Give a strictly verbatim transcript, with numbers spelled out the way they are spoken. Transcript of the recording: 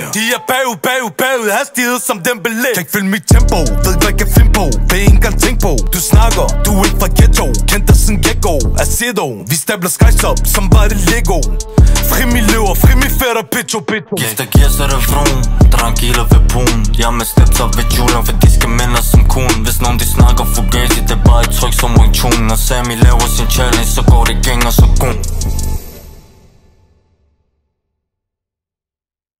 De er bagud, bagud, bagud, hastighed som Dembélé. Kan ikke følge mit tempo, ved ikke hvad jeg kan finde på. Vil ikke engang tænke på, du snakker, du er ikke fra ghetto. Kendt dig siden gecko, Acedo. Vi stabler skies op, som bare det Lego. Fri mi løver, fri mi fætter, bitcho, bitcho. Gæster giver sig det vrum, tranquilo ved pun. Jeg med steps op ved julen, for de skal minde os som kun. Hvis nogen de snakker fugazi, det er bare et tryk som Wing Chun. Når Sammy laver sin challenge, så går det gænger så kun.